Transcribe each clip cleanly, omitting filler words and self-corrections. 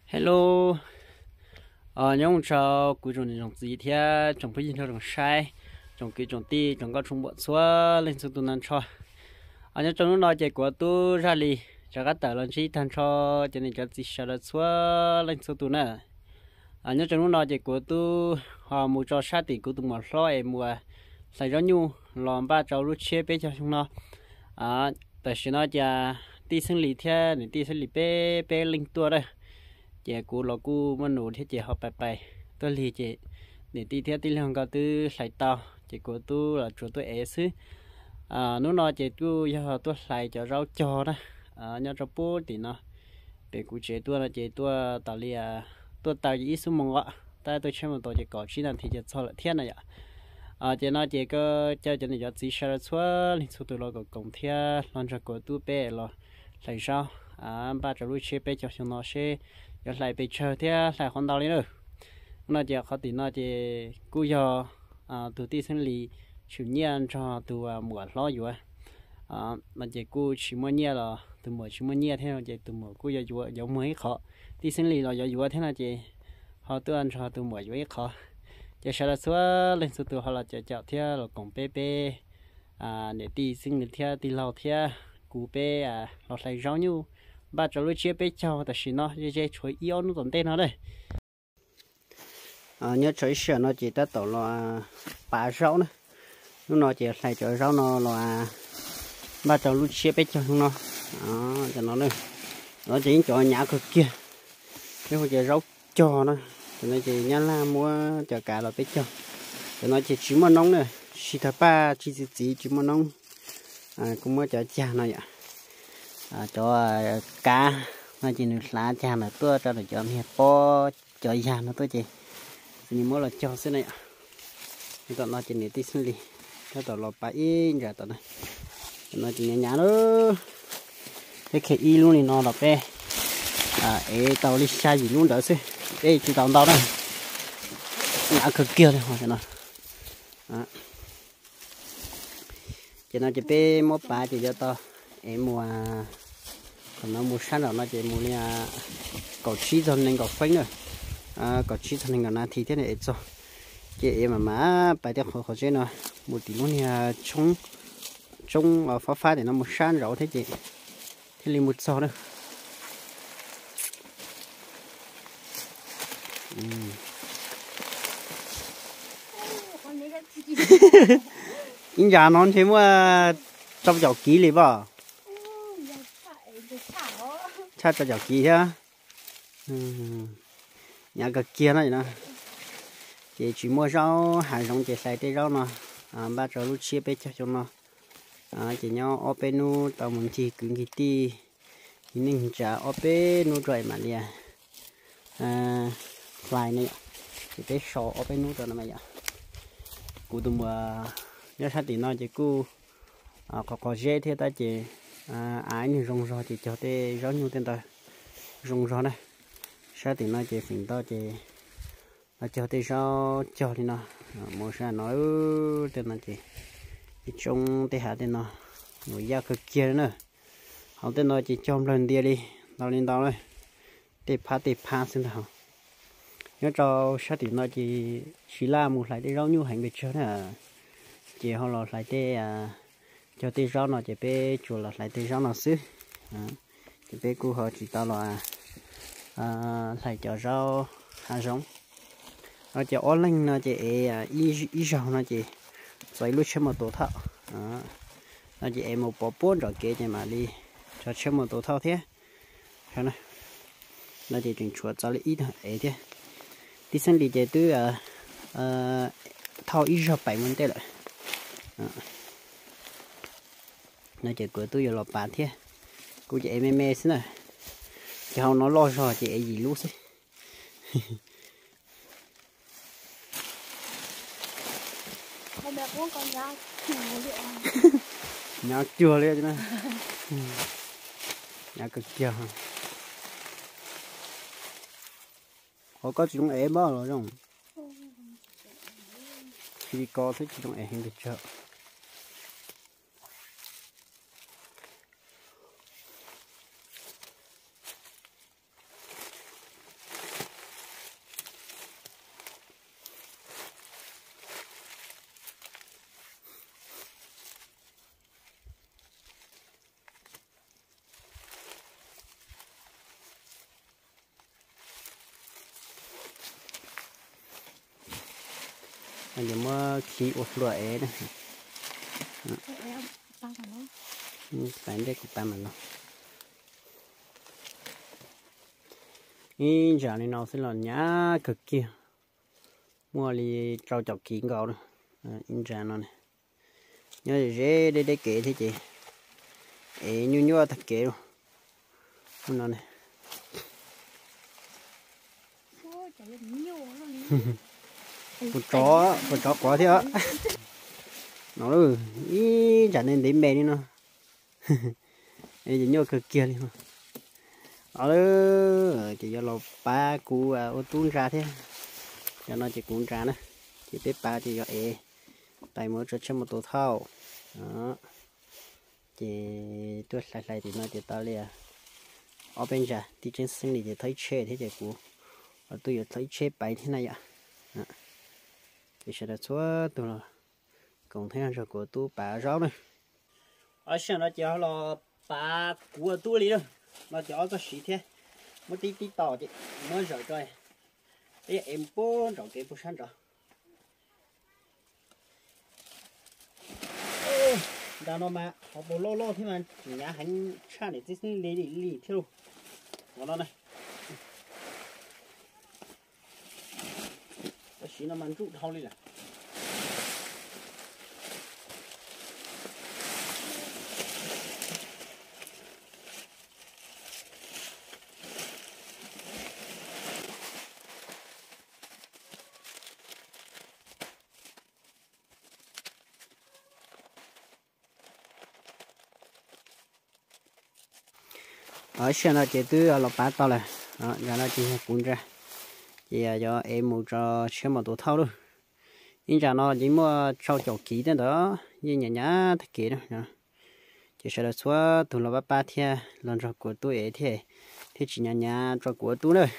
Hello, nhóm chào cuối tuần trồng gì thế? Trồng cái gì theo trồng sai, trồng cái trồng ti, trồng có trồng bột xóa lên xuống tuần nan cho. Nhóm trồng lúc nào chạy của tôi ra li, cho các tờ lên chỉ thành cho nên cho chỉ sợ là xóa lên xuống tuần này. Nhóm trồng lúc nào chạy của tôi họ mua cho sát thì của tôi một số em mua xài rau nhu, làm ba trâu lúa chia bé cho chúng nó. Tại vì nóจะตีsinh lý thế, nênตีsinh lý bé bé linh tua đây. Chị cú là cú mà nổ thì chị học bài bài tôi lì chị để tí theo tí lượng cao tư sai tao chị của tôi là chỗ tôi ấy xứ nó nói chị tôi giờ tôi sai cho rau cho đó nhớ rau bố thì nó để cụ chế tôi là chị tôi tạo lì tôi tạo ít số mong ạ tại tôi xem một tổ chị có chỉ là thì chị cho lại thiên này ạ chị nói chị có cho nên cho chị share xóa linh số tôi lo có công thiên làm cho của tôi bé lo sai sao ba trăm đôi chế bé cho chúng nó sẽ giờ lại bị chờ thế lại hoàn tàu lên rồi nó giờ khó thì nó chỉ cú giờ từ tí sinh lý chủ nhiên cho từ mùa lo rồi mà chỉ cú chỉ mua nhẹ là từ mùa chỉ mua nhẹ thế nào chỉ từ mùa cú giờ vừa giờ mới khó tí sinh lý là giờ vừa thế nào chỉ họ từ ăn cho từ mùa vừa khó giờ sau đó xóa lên số từ họ là chờ chờ thế là còn bé bé để tí sinh lý thế tí lâu thế cú bé nó lại rau nhu ba cháu lúc chia bé cháu tại vì nó dễ chuối yêu nó tổn tên nó đây nhớ chuối sữa nó chỉ ta tổ là ba rau nữa nó chỉ xài chuối rau nó là ba cháu lúc chia bé cháu nó cho nó đây nó chỉ cho nhà cực kia cái hồi rau cho nó cho nó chỉ nhá la mua cho cả là bé cháu cho nó chỉ mà nóng này chỉ thà ba chỉ mà nóng cũng mới cho cha nó vậy cho cá nó chỉ được lá cha là tôi cho được cho mẹ po cho già nó tôi chỉ thì mỗi là cho thế này thì tao nó chỉ để tí sinh lý cái tao lọp ba in ra tao này nó chỉ nhả nữa cái khỉ y luôn thì nó lọp bé ấy tao đi xa gì luôn đỡ xí đây chỉ tao đây nhả cực kia thôi cho nó chỉ nó chỉ bé một ba chỉ cho tao em mua còn nó mua sáng rồi nó chỉ mua nha cỏ chi thôi nên cỏ phanh rồi cỏ chi thôi nên cỏ na thì thế này cho chị em mà má bài tiết khó chơi nó một tí luôn nha trong ở phá để nó một sáng rồi thế chị thì liền một sò nữa in nhà non thế mà trong giỏ ký liền bỏ cha cho giỏ ký thế nhà cái kia này nè chị chỉ mua rau hàng rong chị xài cái rau nó ba cháu lúc chia bé cho chúng nó chị nhau ở bên nu tao muốn chỉ cứng cái ti nhưng chả ở bên nu rồi mà liền vài này chị bé sò ở bên nu rồi mà vậy cụ tụi mà nhớ sát thì nó chị cụ có dễ thế ta chị ai như rong rau chị cho tê rau nhiều tên ta rong rau này sát thì nó chị phình to chị cho tê rau cho thì nó một sao nói tên là chị trong tê hạ tên nó người da cực kia nữa họ tên nó chị trong lần đi đi tao lên tao đây tê phá xin thằng nhớ cho sát thì nó chỉ là một lại tê rau nhiều hành bị chơi nè chị họ là lại tê cho tê rau nó chỉ bé chùa là lại tê rau nó xứ chỉ bé cô họ chỉ tao là lại cho rau hạt giống nó chỉ ớt lanh nó chỉ ít rau nó chỉ vậy lúc xem một tổ thạo nó chỉ một bộ bốn rồi kia nhưng mà đi cho xem một tổ thạo thế thấy này nó chỉ chuyển chuột cho lấy ít thôi thế đi sang đi chơi từ thao ít rau bảy mươi tệ lại nó chỉ cửa tôi giờ lọp bàn thế cô chị em mê xí này chị không nó lo rồi chị gì lúc xí nhà chùa lên chứ này nhà cực kia họ có chúng em bao rồi không khi có thích chúng em được chợ anh em mà khí ốp loại đấy bán đây cũng bán mà nó in giờ này nó sẽ là nhá cực kia mua đi trâu chọc kín gạo đó in giờ nó này nhớ dễ để kể thế chị như như thật kể luôn nó này con chó quá thế ạ nó rồi ý chả nên đến bè đi nó đây chỉ nhớ cực kia đi mà ở đó chỉ cho lột ba cú ô tuôn ra thế cho nó chỉ cuốn ra nữa chỉ biết ba thì cho tay mới cho một tổ thao đó chỉ tuốt lại thì nó chỉ tao liền ở bên trái thì trên sân thì thấy che thế chỉ cú ở tôi thấy che bảy thế này ạ thì sẽ là số tôi là còn thấy rồi của tôi bà rau này ở xem nó cho là bà của tôi đi đâu nó cho có xí thế một tí tỏ chứ mới rồi coi để em bố rồi cái bố sáng rồi đã nó mà họ bố lo thế mà nhà hắn cha để tí lì theo nó này cái xí nó mang chút thau đi là ở xem là chỉ tư là bán tao là giờ nó chỉ cuốn ra chỉ cho em một cho xem một tổ thao luôn nhưng giờ nó chỉ mua trâu chậu kỹ đó như nhà thật kỹ đó chỉ sẽ là số tụi nó ba thia lần rồi của tôi ấy thì chỉ nhà cho của tôi thôi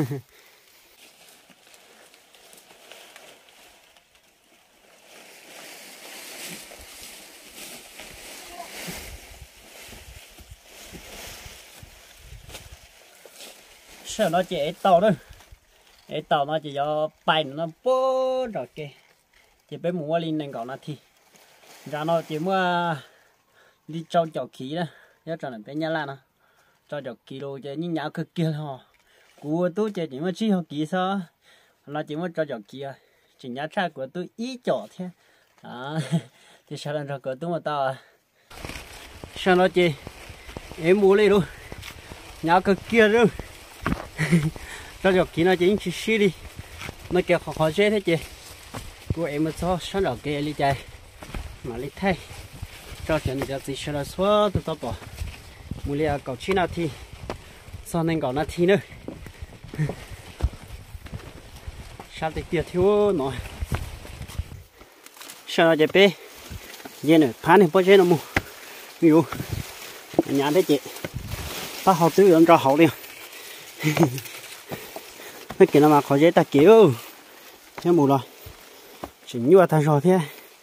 sợ nó chỉ tàu thôi tàu nó chỉ cho bay nó bố rồi kì chỉ bé mua lên nên gọi nó thì ra nó chỉ mua đi trâu chậu khí đó nhớ cho nên bé nhà là nó trâu chậu kilo chứ những nhão cực kia thôi của tôi chỉ mua chi học kỹ sao nó chỉ mua trâu chậu kia chỉ nhá cha của tôi ít chỗ thế thì sao lần rồi của tôi mà tao sao nó chỉ em mua lên luôn nhão cực kia luôn cho được kỹ nó chính chỉ đi nó kêu khó dễ thế chị của em mới cho sáng đầu kia đi chạy mà đi thay cho chuyện này chỉ sẽ là số từ tao bỏ mua liền cầu chi nào thì sau nên cầu nào thì nữa sao thì tiệt thiếu nó sao nó chạy bé giờ này phá này bao giờ nó mua nhiều nhà thế chị ta học tư ứng cho học đi cái kia mà khó dễ ta kiểu thế mù rồi chỉ như là thay rồi thế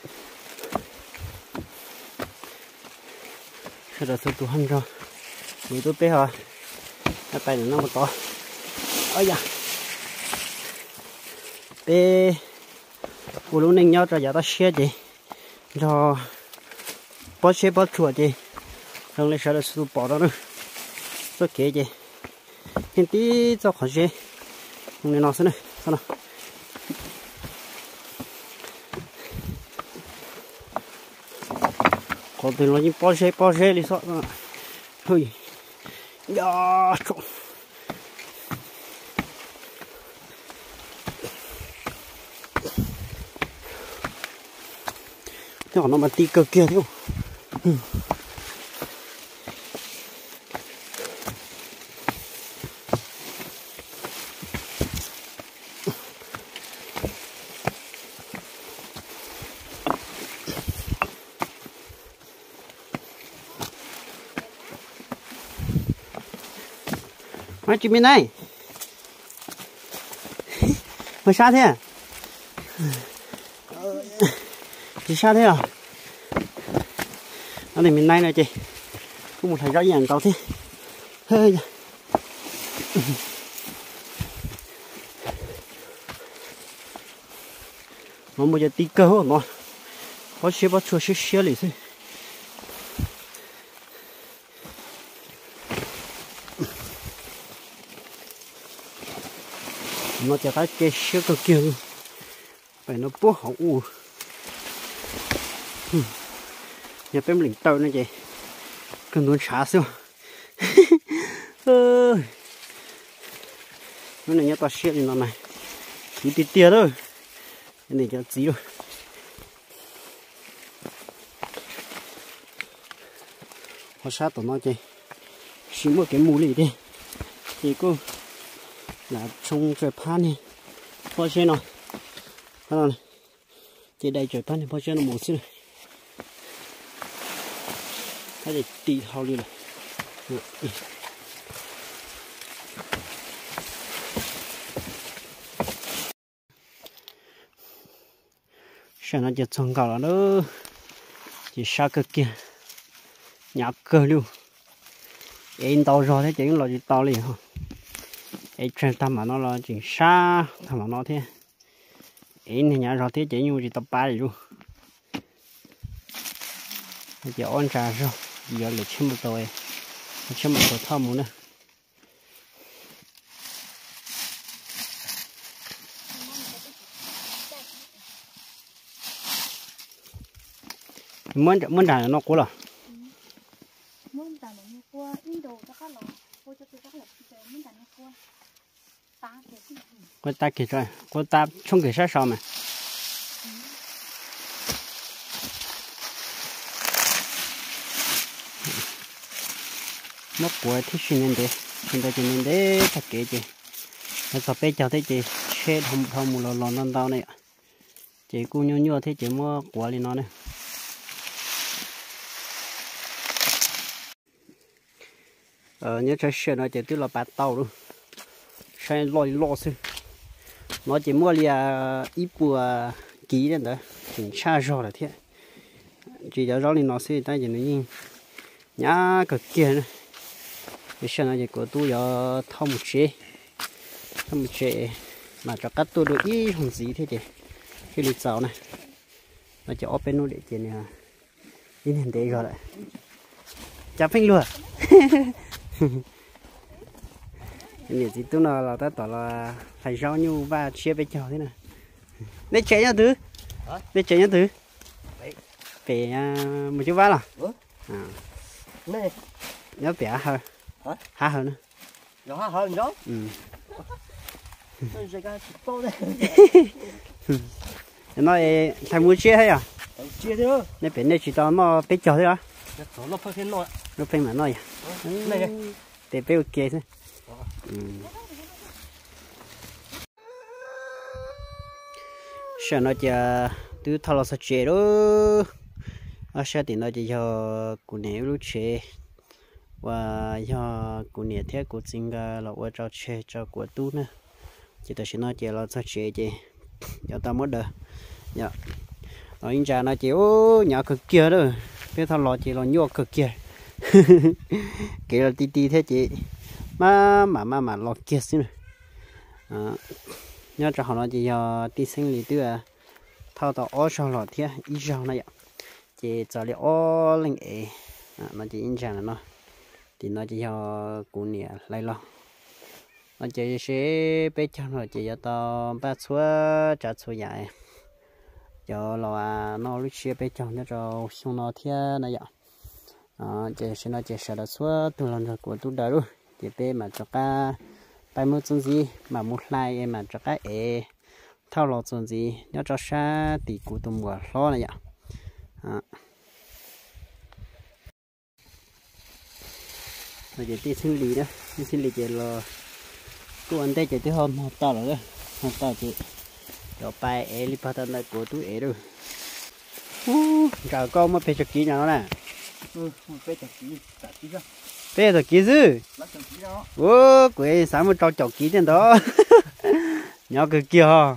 sẽ là số tu hành rồi người tôi bé hả cái tay nó một to ơi da bé phụ nữ nên nhau cho giờ ta xe gì cho bó xe bó chuột gì rồi lại sẽ là số bỏ đó nữa số kế gì hiện tí cho khó dễ nên nó sẽ này sao nào còn từ nó như po xe đi sợ thôi ya trộn thế nó mà tí cơ kia thế không chị bên này mới xa thế à chị xa thế à nó này bên này này chị có một thằng rõ ràng tao thế hơi nó bây giờ tí cơ hả ngon có xe bắt chua xe lì thôi nó cho cái xe cơ kia luôn phải nó bố hỏng u nhà bếp lỉnh tàu này chị cần muốn xả xíu nó này nhá ta xe thì nó này chỉ tí tia thôi cái này cho tí rồi họ sát tụi nó chị xí một cái mũ lì đi thì cô là trong trời phan này phô xe nó này chị đây trời phan này phô xe nó mũ xí này cái gì tì hao đi này xem nó chỉ trồng cỏ nó chỉ xa cực kia nhạc cơ luôn em tao rồi thế chỉ là chỉ tao liền hả em trên thăm mà nó là chỉ xa thăm mà nó thế em thì nhà rồi thế chỉ như chỉ tập ba luôn chỉ ôn trà rồi giờ là chim một tuổi thơm muốn nữa muốn trà nó cũ rồi muốn trà nó cũ Indo cho các lò cô cho tôi các lò muốn trà nó cũ ta kì cô ta kì rồi cô ta không kì sao mà nó của thích xin nhân để cho nên để thật kỹ chị nó tập bé cho thế chị xe thông một lò non tao này chị cô nhua thế chị mua của lên nó này nhớ chơi xe nó chỉ tức là bát tàu luôn xe lo xí nó chỉ mua lia ít bùa ký lên đó chỉ xa rồi là thế chỉ cho rõ lên nó xí tay chỉ nó nhìn nhá cực kia này cái xe nó chỉ của tôi giờ thông một chế mà cho các tôi được ít không gì thế chị cái lịch sáu này nó chỉ open nó để chị này in hình thế rồi đấy chả phanh luôn cái gì tôi nói là ta tỏ là phải rau nhu và chia với chào thế này để chạy nhau thứ để chạy nhau thứ phải một chút vá là này nhớ bẻ hơn há hơn nữa nó há hơn đó nói thằng muốn chia hay à chia thế thôi nên bên này chỉ cho nó bé chào thôi à nó phải thêm nồi nó phải mà nói này để bé ok thôi sao nó chờ từ thằng nó sẽ chế đó ở sao thì nó chỉ cho cụ này lúc chế và cho cụ này theo cụ sinh ra là ở cho chế cho cụ tu nữa chỉ là nó chỉ là sẽ chế chứ cho tao mất đời dạ ở anh cha nó chỉ ô nhỏ cực kia đó cái thằng lò chỉ là nhua cực kia kể là tí thế chị mà lò kia xí nữa nhớ cho họ nó chỉ cho tí sinh lý tư à thao tao ở sau lò thế ít sau này chị cho liệu ở lên ấy nó chỉ anh cha là nó thì nó chỉ cho cụ nè lấy lo nó chỉ sẽ bé cho nó chỉ cho tao ba chúa trả chúa dài cho là nó lúc xưa bé cho nó cho xong nó thế này vậy chỉ sẽ nó chỉ sợ là chúa từ lần rồi của tôi đã rồi chỉ bé mà cho cả bài một chuyện gì mà một lại mà cho cái ấy thao lọt chuyện gì nó cho xa thì cụ tôi mua lo này vậy rồi chỉ tí xử lý đó xử lý chỉ là tôi ăn tết chỉ tới hôm học tao rồi đó học tao chỉ cho bài ấy đi bắt đầu là của tôi ấy rồi chào con mà phải cho kỹ nào nè phải cho kỹ ra phải cho kỹ chứ ô quỷ sáng một trâu chọc kỹ trên đó nhỏ cực kia ha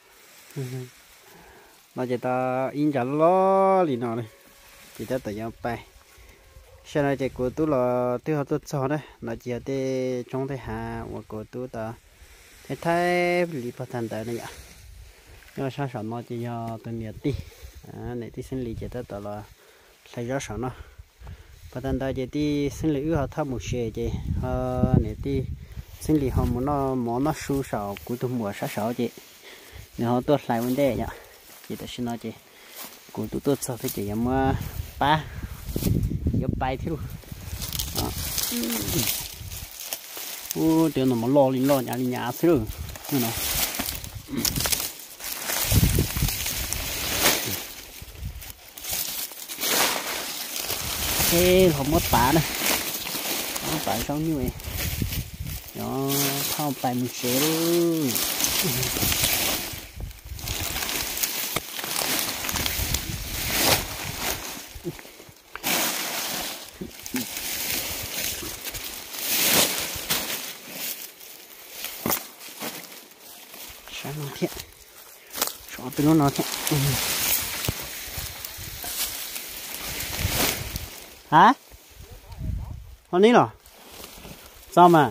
nó chỉ ta in trả lo gì nào này chỉ ta tự nhau bài sau này thì của tôi là tôi học tôi cho đấy nó chỉ để trong thế hà và của tôi ta thế thay lý phát thanh tại này nhưng mà sao sợ nó chỉ do tôi miệt đi này thì sinh lý chỉ tới là thay rõ sợ nó và tận đây thì sinh lý họ thắp một xe chứ này thì sinh lý họ muốn nó món nó su sầu cuối tuần mùa sát sầu chứ nếu họ tốt lại vấn đề nhá chỉ để xin nói chứ cuối tuần tốt sau thì chỉ mà ba giúp bay thiếu tiếng nó mà lo lên lo nhà xíu nữa này cái không mất bả này nó bả giống như vậy nó thao bài một xíu sáng nó thiện cho từ nó thiện hả con ní rồi sao mà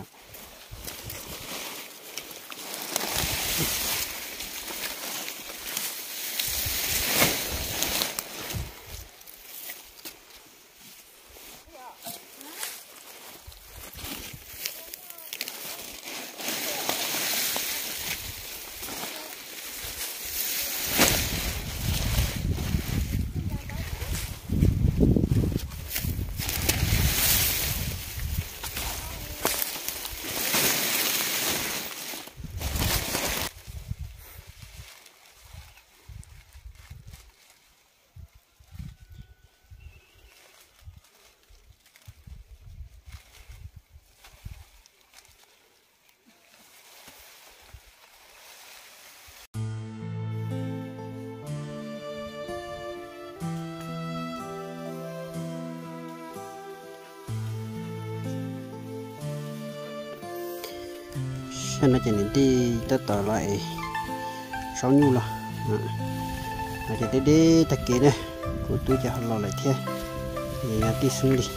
nó chỉ nên đi tới tờ lại 6 nhu rồi nó chỉ đi tất kia này của tôi cho họ lại thế thì đi xuống đi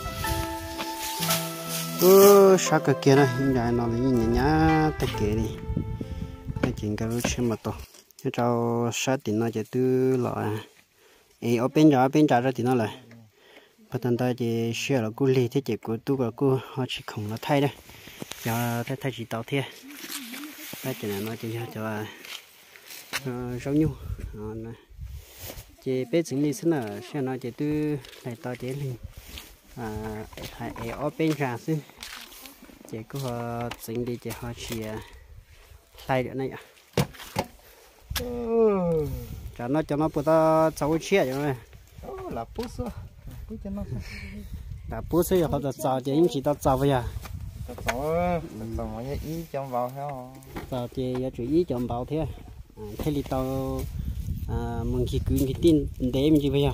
sao cái kia này hiện tại nó là như nhá tất kia đi cái chuyện cái lúc xem mà to cái cháu sát thì nó chỉ từ lại ở bên trái ra thì nó lại và tận đây thì xe là cô lì thế chỉ của tôi và cô họ chỉ không nó thay đây giờ thay chỉ tàu thế cái chuyện này nó chỉ cho rau nhu chỉ biết xử lý xin là xe nó chỉ từ này tàu chỉ lên ở bên trái xin chỉ có họ xử lý chỉ họ chỉ thay được này cho nó bữa ta cháu chia rồi là bút xưa bút cho nó là bút xưa họ cháu chỉ chỉ tao cháu vậy à cháu mọi người ý chọn vào theo cháu chỉ chủ ý chọn vào thế thế thì tao mình chỉ cứ cái tin để mình chỉ bây giờ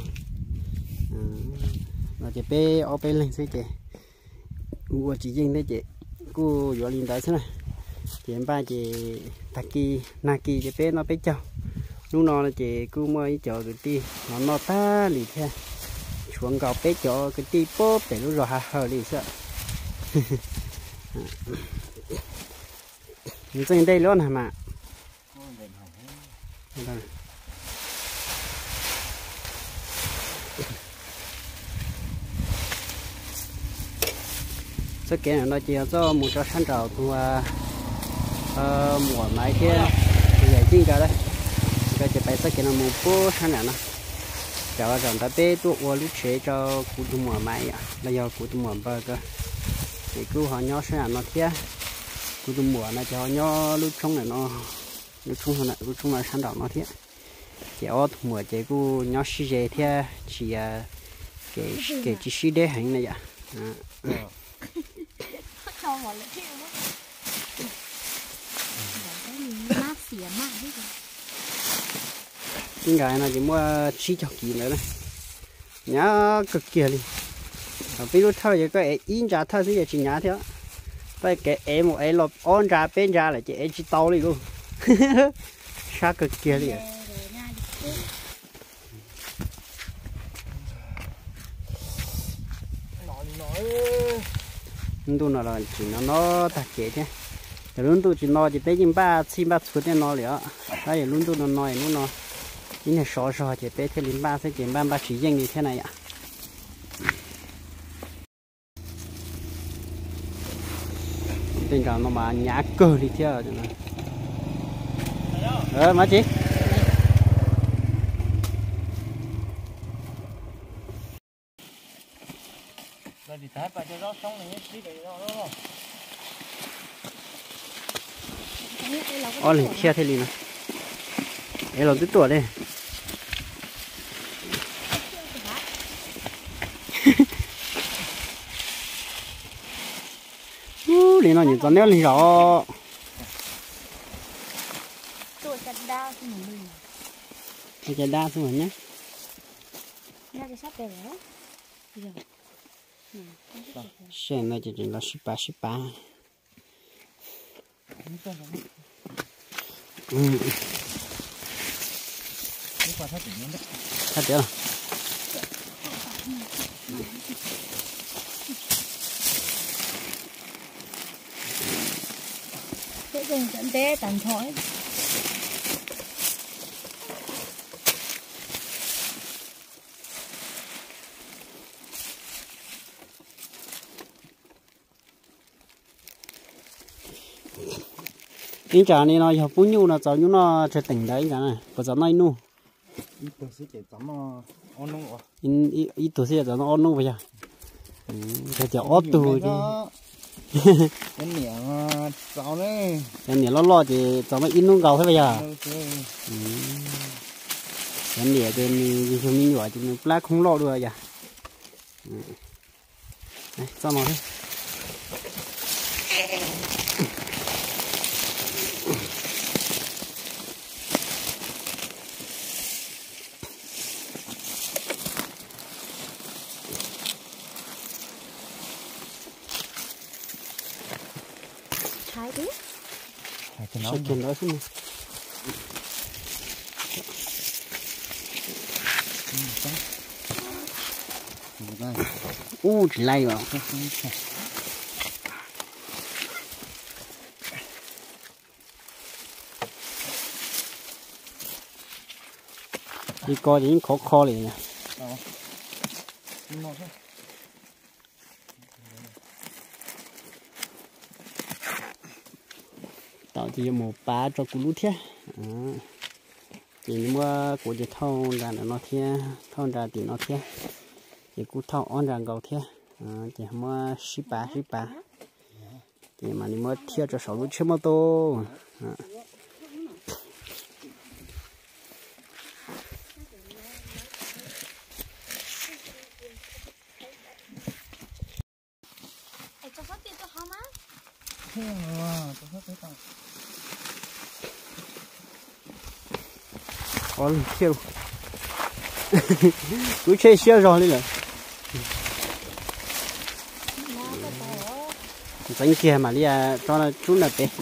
là chỉ bé ở bên lên sẽ chỉ mua chỉ riêng đấy chị cô vừa lên tới thế này chị em ba chị taki naki chị bé nó bé châu lúc nó là chị cô mới chờ cái ti nó ta lì theo xuống gạo bé cho cái ti bóp để lúc rồi hờ lì sợ mình trên đây luôn hả mà số kiện này nó chỉ cho một cho sáng trào thu mùa mai kia thì vậy chính cả đấy cái chỉ phải số kiện là một bố sáng này nó cho rằng ta bé tụ qua lúc chế cho cụ thu mùa mai là do cụ thu mùa bơ cơ thì cứ họ nhỏ sáng nó thế cụ thu mùa này cho nhỏ lúc trong này nó lúc trong là sáng trào nó thế chỉ ở mùa chỉ cụ nhỏ xí dễ thế chỉ cái chỉ xí để hành này vậy cho vào lại thế đó. Mát xỉa mát đấy rồi. Cái gái này chỉ mua chi cho kỹ nữa này, nhá cực kỳ đi. Ví dụ thôi thì cái in ra thôi thì chỉ nhá theo. Vậy cái em một em lột on ra bên ra là chỉ em chỉ tàu đi luôn. Sao cực kỳ đi. Tôi nói là chỉ nó thật kệ chứ luôn tụ chỉ nói chỉ bé chim ba chim ba chuột để nói nữa cái luôn tụ nó nói luôn nó những cái sò sò chỉ bé theo linh ba sẽ chỉ ba chỉ riêng như thế này ạ tình trạng nó mà nhá cơ đi theo rồi má chị rồi thì thái bà cho nó xong này đi để nó rồi ô liền chia thế liền này làm tiếp tuổi đây liền nó nhìn cho néo liền rõ tôi chặt đao thì mình cái chặt đao xong rồi nhé ra cái sắp về đó xem nó chỉ là ship ba thật chưa sẽ dùng dẫn té tàn thói những trà này nó học bún nhu nó cháu nhu nó trở tỉnh đấy cả này có cháu này nu ít tuổi sẽ chỉ tắm on luôn à ít tuổi sẽ cháu nó on nu bây giờ cái cháu ót tù chứ cái miệng cháu đấy cái miệng lo thì cháu mới in nu gạo thế bây giờ cái miệng thì mình dùng mình nhỏ thì mình black không lo được bây giờ này sao mà thế thái đi sẽ chuyển đó xuống chỉ lay vào đi coi những khó liền nha tạo chỉ một bá cho cú lút thế chỉ mua của chỉ thâu ra nó thế thâu ra thì nó thế chỉ cú thâu on ra gầu thế chỉ mua ship ba thì mà đi mua theo cho sáu lút chưa mua tô cho phát tiền cho họ má còn siêu cứ chơi siêu rồi đi rồi đánh kia mà đi cho nó chút là bé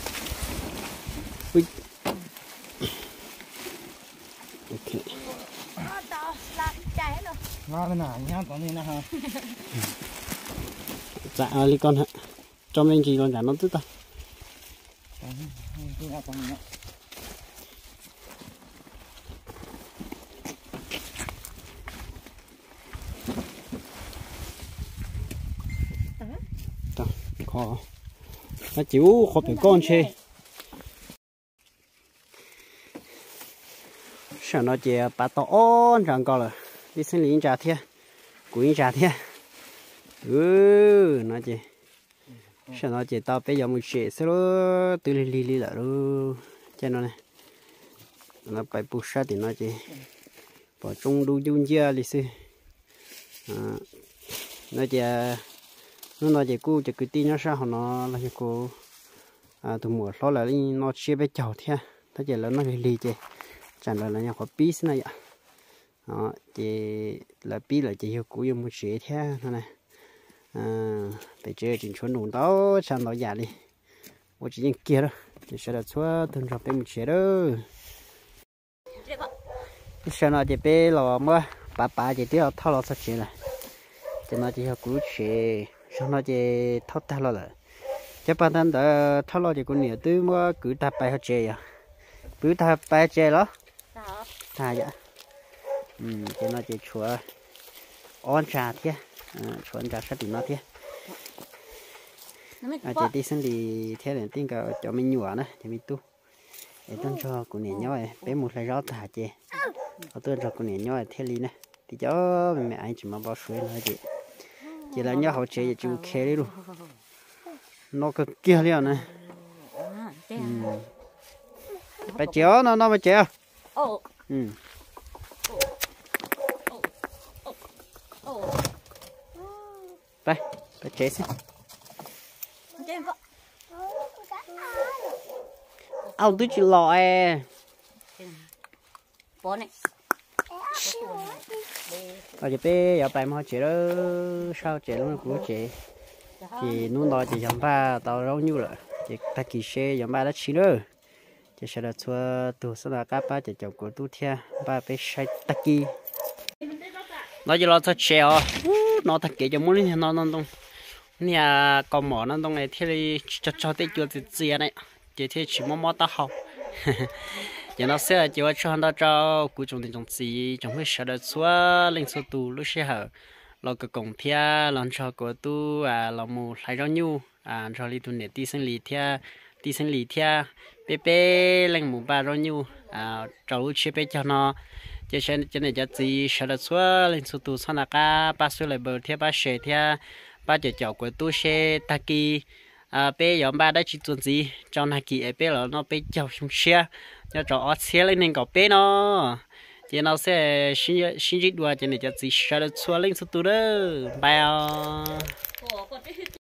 ok nó bên nào nhá có nên ha dạ đi con hả cho mình chỉ còn cả nó tức ta khó nó chịu khó bị con chơi sao nó chỉ bắt to on rằng coi là đi xin lính trả thiệt quý trả thiệt nó chỉ sao nó chỉ tao bây giờ mình sẽ số từ li là luôn cho nó này nó phải bù sát thì nó chỉ bỏ trong đu dung chia lịch sử nó chỉ nó chỉ cô chỉ cứ tin nó sao nó là cô từ mùa đó là nó chia bé chậu thế nó chỉ là nó lì chứ chẳng là nhà có pí này ạ đó chỉ là pí là chỉ hiểu cũ dùng một chế thế này để chơi chuyện chuẩn đủ đó chẳng nói giả đi một chỉ những kia đó chỉ sẽ là xóa thường gặp bên một chế đó sao nó chỉ bé là mà bà chỉ tiêu thao là sao chế này chỉ nó chỉ hiểu cũ chế sao nó chỉ thao ta là chắc bản thân đã tháo lo thì con nhiều từ mua cứ tập bài học chơi à cứ tập bài chơi đó thà vậy cho nó chơi chúa on trà thế chúa on trà sát thì nó thế chơi tí sinh thì thế là tiếng cả cho mình nhủa nữa thì mình tu để tôi cho con nhiều nhoi bé một lại rót thả chơi tôi cho con nhiều nhoi thế li nè thì cho mẹ anh chỉ mà bao suối nữa chị là nhớ học chơi chú khe đi luôn nó cực kia liền này phải chéo nó phải chéo phải chế xem ao tôi chỉ lo bố này ở đây bé ở bài mà chế đó sao chế luôn cũng chế thì nó nói chỉ giống ba tao rau nhiêu rồi chỉ ta kỳ xe giống ba đã chín rồi chỉ sẽ là chua từ sau đó các ba chỉ chồng của tu theo ba bé sai ta kỳ nó chỉ lo cho chế nó thật kỹ cho muốn lên nó đông nhà còn mỏ nó đông này thì cho tết chưa thì gì này chỉ thì chỉ mò tao học giờ nó sẽ chỉ cho nó cho cuối trong tình gì trong cái sợ được xóa lên số tù lúc sẽ hở lo cái cổng thia lần cho của tu lo mù lại rau nhu cho đi tu nè tí sinh lý thia bé lên mù ba rau nhu cho lúc chia bé cho nó chỉ cho này cho gì sợ được xóa lên số tù sau là ba số lại bờ thia ba sẻ thia ba chỉ chọn của tu sẽ ta kỳ bé nhóm ba đã chỉ tuần gì trong hai kỳ bé là nó bé chọn xuống xe cho ở xe lên nên có bé nó chỉ nó sẽ xin dịch đùa cho nên cho chỉ sợ được xóa lên số tu đó bye.